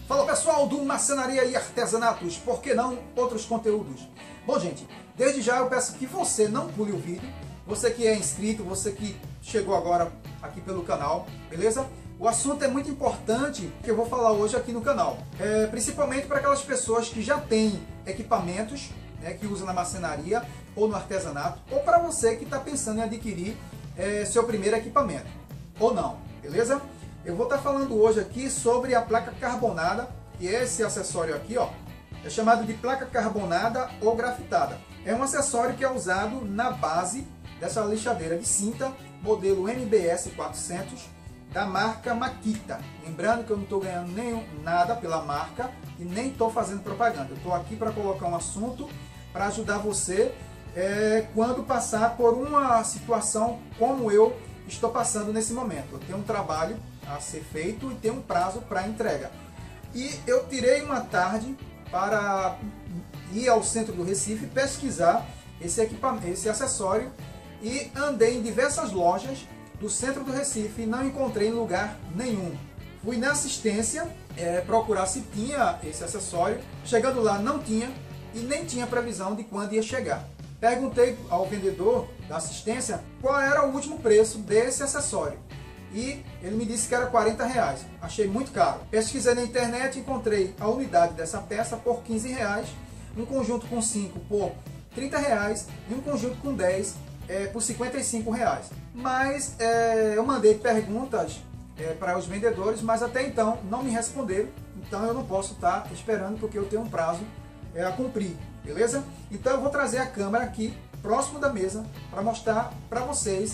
Fala pessoal do Marcenaria e Artesanatos, por que não outros conteúdos? Bom gente, desde já eu peço que você não pule o vídeo, você que é inscrito, você que chegou agora aqui pelo canal, beleza? O assunto é muito importante que eu vou falar hoje aqui no canal, principalmente para aquelas pessoas que já têm equipamentos, né, que usam na marcenaria ou no artesanato, ou para você que está pensando em adquirir seu primeiro equipamento, ou não, beleza? Eu vou estar falando hoje aqui sobre a placa carbonada, e esse acessório aqui, ó, é chamado de placa carbonada ou grafitada. É um acessório que é usado na base dessa lixadeira de cinta, modelo MBS 400, da marca Makita. Lembrando que eu não estou ganhando nada pela marca e nem estou fazendo propaganda. Eu estou aqui para colocar um assunto para ajudar você quando passar por uma situação como eu estou passando nesse momento. Eu tenho um trabalho a ser feito e tem um prazo para entrega. E eu tirei uma tarde para ir ao centro do Recife pesquisar esse equipamento, esse acessório, e andei em diversas lojas do centro do Recife e não encontrei em lugar nenhum. Fui na assistência procurar se tinha esse acessório. Chegando lá não tinha e nem tinha previsão de quando ia chegar. Perguntei ao vendedor da assistência qual era o último preço desse acessório e ele me disse que era R$40. Achei muito caro. Pesquisei na internet e encontrei a unidade dessa peça por R$15, um conjunto com 5 por R$30 e um conjunto com 10 por R$55. Mas eu mandei perguntas para os vendedores, mas até então não me responderam. Então eu não posso estar esperando porque eu tenho um prazo a cumprir, beleza? Então eu vou trazer a câmera aqui próximo da mesa para mostrar para vocês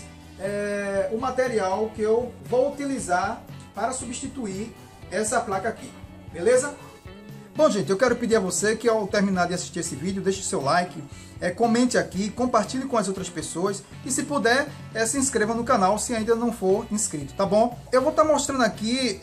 o material que eu vou utilizar para substituir essa placa aqui, beleza? Bom gente, eu quero pedir a você que ao terminar de assistir esse vídeo, deixe seu like, comente aqui, compartilhe com as outras pessoas e se puder, se inscreva no canal se ainda não for inscrito, tá bom? Eu vou estar mostrando aqui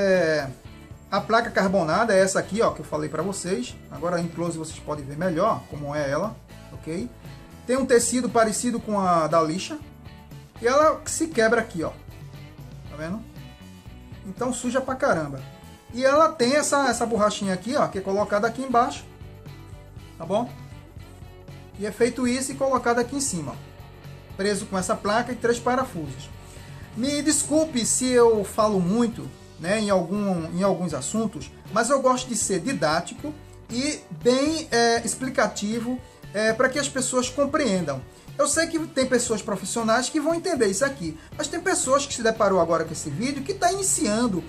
a placa carbonada, essa aqui ó, que eu falei para vocês. Agora em close vocês podem ver melhor como é ela, ok? Tem um tecido parecido com a da lixa e ela se quebra aqui ó, tá vendo? Então suja pra caramba. E ela tem essa borrachinha aqui ó, que é colocada aqui embaixo, tá bom? E é feito isso e colocado aqui em cima, preso com essa placa e 3 parafusos. Me desculpe se eu falo muito, né, em alguns assuntos, mas eu gosto de ser didático e bem explicativo para que as pessoas compreendam. Eu sei que tem pessoas profissionais que vão entender isso aqui, mas tem pessoas que se deparou agora com esse vídeo que está iniciando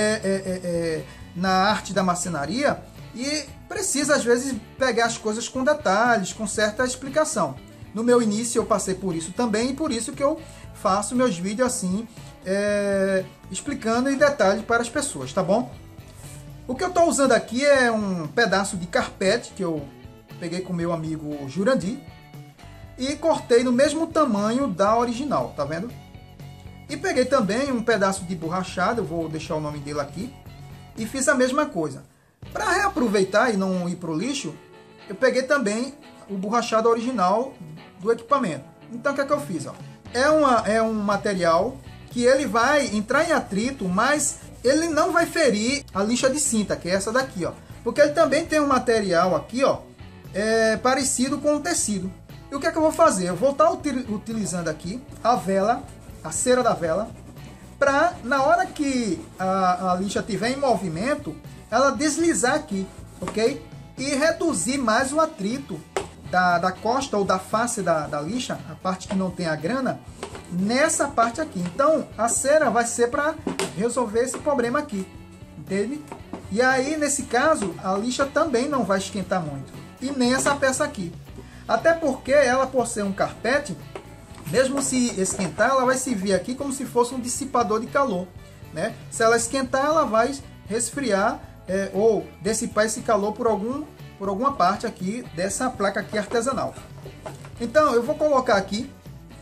na arte da marcenaria e precisa às vezes pegar as coisas com detalhes, com certa explicação. No meu início eu passei por isso também e por isso que eu faço meus vídeos assim, explicando em detalhes para as pessoas, tá bom? O que eu estou usando aqui é um pedaço de carpete que eu peguei com meu amigo Jurandir e cortei no mesmo tamanho da original, tá vendo? E peguei também um pedaço de borrachado, eu vou deixar o nome dele aqui, e fiz a mesma coisa. Para reaproveitar e não ir para o lixo, eu peguei também o borrachado original do equipamento. Então o que é que eu fiz? Ó? É um material que ele vai entrar em atrito, mas ele não vai ferir a lixa de cinta, que é essa daqui, ó. Porque ele também tem um material aqui, ó, parecido com o tecido. E o que é que eu vou fazer? Eu vou estar utilizando aqui a vela, a cera da vela, para na hora que a lixa estiver em movimento, ela deslizar aqui, ok? E reduzir mais o atrito da costa ou da face da lixa, a parte que não tem a grana, nessa parte aqui. Então a cera vai ser para resolver esse problema aqui, entende? E aí nesse caso a lixa também não vai esquentar muito, e nem essa peça aqui. Até porque ela, por ser um carpete, mesmo se esquentar, ela vai servir aqui como se fosse um dissipador de calor, né? Se ela esquentar, ela vai resfriar ou dissipar esse calor por alguma parte aqui dessa placa aqui artesanal. Então eu vou colocar aqui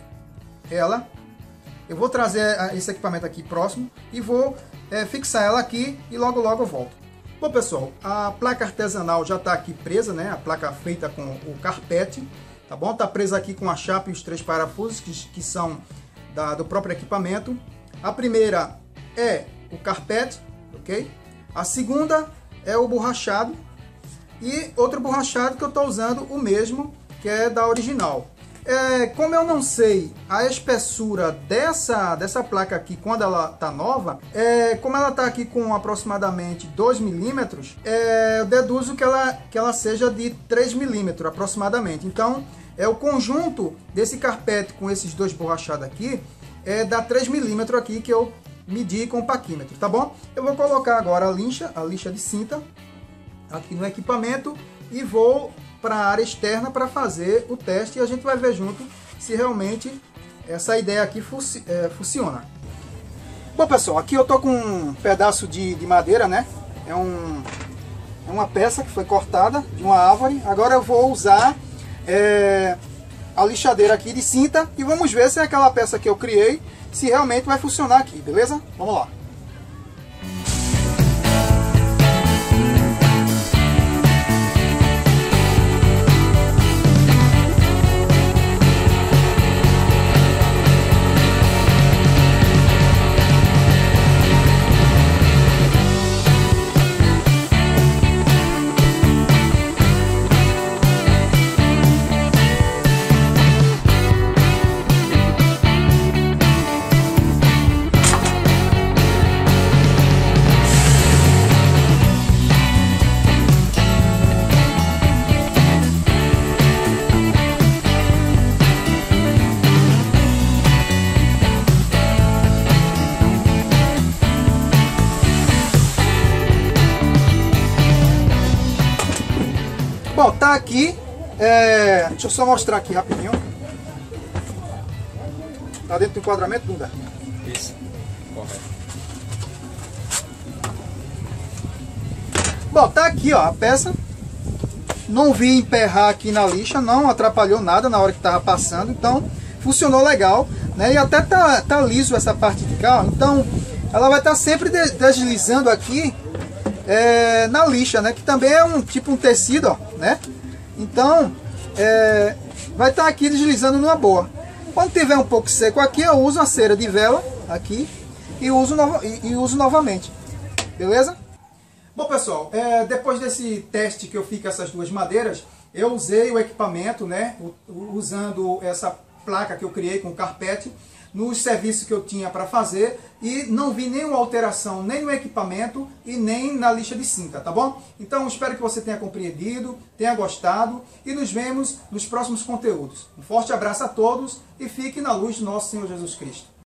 ela, eu vou trazer esse equipamento aqui próximo e vou fixar ela aqui e logo eu volto. Bom pessoal, a placa artesanal já está aqui presa, né? A placa feita com o carpete, tá bom? Está presa aqui com a chapa e os 3 parafusos que são do próprio equipamento. A primeira é o carpete, ok? A segunda é o borrachado. E outro borrachado que eu estou usando o mesmo, que é da original. Como eu não sei a espessura dessa placa aqui quando ela está nova, como ela está aqui com aproximadamente 2 milímetros, eu deduzo que ela seja de 3 milímetros aproximadamente. Então, o conjunto desse carpete com esses dois borrachados aqui dá 3 milímetros aqui que eu medi com o paquímetro, tá bom? Eu vou colocar agora a lixa de cinta aqui no equipamento e vou para a área externa para fazer o teste e a gente vai ver junto se realmente essa ideia aqui funciona. Bom, pessoal, aqui eu tô com um pedaço de madeira, né? É uma peça que foi cortada de uma árvore. Agora eu vou usar a lixadeira aqui de cinta e vamos ver se é aquela peça que eu criei, se realmente vai funcionar aqui, beleza? Vamos lá. Bom, tá aqui, deixa eu só mostrar aqui rapidinho. Tá dentro do enquadramento, Bunda? Isso, correto. Bom, tá aqui, ó, a peça. Não vi emperrar aqui na lixa, não atrapalhou nada na hora que tava passando, então funcionou legal, né? E até tá liso essa parte de cá, ó, então ela vai estar sempre deslizando aqui na lixa, né? Que também é um tecido, ó, né? Então vai estar aqui deslizando numa boa. Quando tiver um pouco seco aqui, eu uso a cera de vela aqui e uso novamente, beleza? Bom, pessoal, depois desse teste que eu fiz com essas duas madeiras, eu usei o equipamento, né? Usando essa placa que eu criei com carpete nos serviços que eu tinha para fazer e não vi nenhuma alteração nem no equipamento e nem na lixa de cinta, tá bom? Então espero que você tenha compreendido, tenha gostado e nos vemos nos próximos conteúdos. Um forte abraço a todos e fique na luz do nosso Senhor Jesus Cristo.